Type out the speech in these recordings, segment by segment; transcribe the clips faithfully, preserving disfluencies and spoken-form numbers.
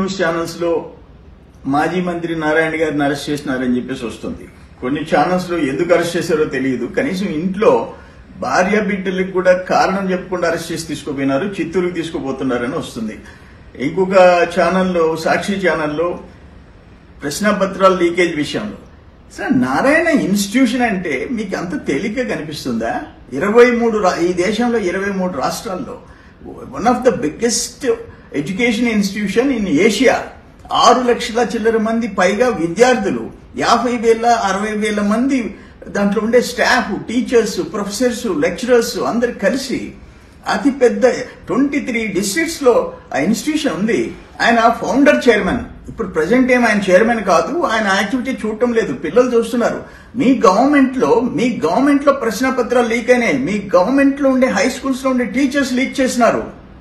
News channels లో మాజీ మంత్రి నారాయణ గారిని అరెస్ట్ చేసినారని చెప్పేసి వస్తుంది. కొన్ని ఛానల్స్ లో ఎందుకు అరెస్ట్ చేశారో తెలియదు. కనీసం ఇంట్లో భార్య బిడ్డలకు కూడా కారణం చెప్పకుండా అరెస్ట్ చేసి తీసుకుపోయినారు, చిత్తూరుకి తీసుకుపోతున్నారని వస్తుంది. ఇంకొక ఛానల్లో, సాక్షి ఛానల్లో ప్రశ్నపత్రాల లీకేజ్ విషయంలో సార్ నారాయణ ఇన్స్టిట్యూషన్ అంటే మీకు అంత తేలిక కనిపిస్తుందా? ఇరవై మూడు ఈ దేశంలో ఇరవై మూడు రాష్ట్రాల్లో one of the biggest education institution in Asia. ఆరు లక్షల చిల్లర మంది పైగా విద్యార్థులు, యాభై వేల అరవై వేల మంది దాంట్లో ఉండే స్టాఫ్, టీచర్స్, ప్రొఫెసర్స్, లెక్చరర్స్ అందరు కలిసి అతి పెద్ద ట్వంటీ త్రీ డిస్ట్రిక్ట్స్ లో ఆ ఇన్స్టిట్యూషన్ ఉంది. ఆయన ఫౌండర్ చైర్మన్. ఇప్పుడు ప్రజెంట్ ఏం ఆయన చైర్మన్ కాదు, ఆయన యాక్టివిటీ చూడటం లేదు, పిల్లలు చూస్తున్నారు. మీ గవర్నమెంట్ లో మీ గవర్నమెంట్ లో ప్రశ్న పత్రాలు లీక్ అయినాయి. మీ గవర్నమెంట్ లో ఉండే హై స్కూల్స్ లో ఉండే టీచర్స్ లీక్ చేసినారు.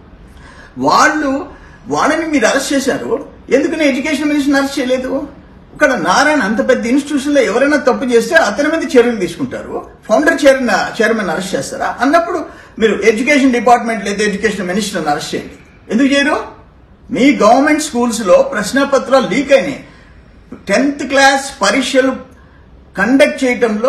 వాళ్ళు వాళ్ళని మీరు అరెస్ట్ చేశారు. ఎందుకని ఎడ్యుకేషన్ మినిస్టర్ అరెస్ట్ చేయలేదు? ఇక్కడ నారాయణ అంత పెద్ద ఇన్స్టిట్యూషన్ లో ఎవరైనా తప్పు చేస్తే అతని మీద చర్యలు తీసుకుంటారు. ఫౌండర్ చైర్మన్ చైర్మన్ అరెస్ట్ చేస్తారా? అన్నప్పుడు మీరు ఎడ్యుకేషన్ డిపార్ట్మెంట్ లేదా ఎడ్యుకేషన్ మినిస్టర్ అరెస్ట్ చేయండి. ఎందుకు చేయరు? మీ గవర్నమెంట్ స్కూల్స్ లో ప్రశ్నపత్రాలు లీక్ అయినాయి. టెన్త్ క్లాస్ పరీక్షలు కండక్ట్ చేయటంలో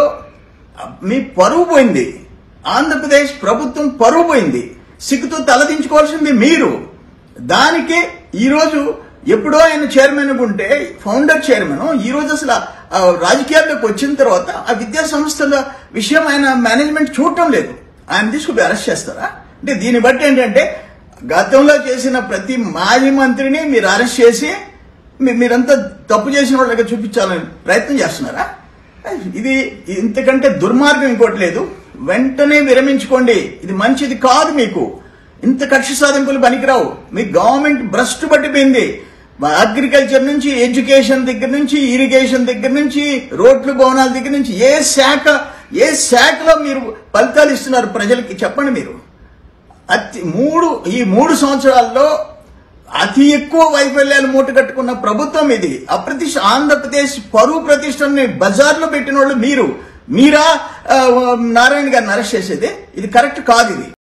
మీ పరువు పోయింది. ఆంధ్రప్రదేశ్ ప్రభుత్వం పరువు పోయింది. సిగ్గుతో తలదించుకోవాల్సింది మీరు. దానికి ఈరోజు ఎప్పుడో ఆయన చైర్మన్ ఉంటే, ఫౌండర్ చైర్మన్, ఈ రోజు అసలు రాజకీయాల్లోకి వచ్చిన తర్వాత ఆ విద్యా సంస్థల విషయం ఆయన మేనేజ్మెంట్ చూడటం లేదు. ఆయన తీసుకుపోయి అరెస్ట్ చేస్తారా? అంటే దీన్ని బట్టి ఏంటంటే గతంలో చేసిన ప్రతి మాజీ మంత్రిని మీరు అరెస్ట్ చేసి మీరంతా తప్పు చేసిన వాళ్ళగా చూపించాలని ప్రయత్నం చేస్తున్నారా? ఇది ఇంతకంటే దుర్మార్గం ఇంకోటి లేదు. వెంటనే విరమించుకోండి. ఇది మంచిది కాదు. మీకు ఇంత కక్ష సాధింపులు పనికిరావు. మీ గవర్నమెంట్ భ్రష్టు పట్టిపోయింది. అగ్రికల్చర్ నుంచి, ఎడ్యుకేషన్ దగ్గర నుంచి, ఇరిగేషన్ దగ్గర నుంచి, రోడ్లు భవనాల దగ్గర నుంచి ఏ శాఖ ఏ శాఖలో మీరు ఫలితాలు ఇస్తున్నారు ప్రజలకి చెప్పండి. మీరు అతి మూడు ఈ మూడు సంవత్సరాల్లో అతి ఎక్కువ వైఫల్యాలు మూటగట్టుకున్న ప్రభుత్వం ఇది. అప్రతిష్ట ఆంధ్రప్రదేశ్ పరువు ప్రతిష్టని బజార్లో పెట్టిన వాళ్ళు మీరు. మీరా నారాయణ గారిని అరెస్ట్ చేసేది? ఇది కరెక్ట్ కాదు. ఇది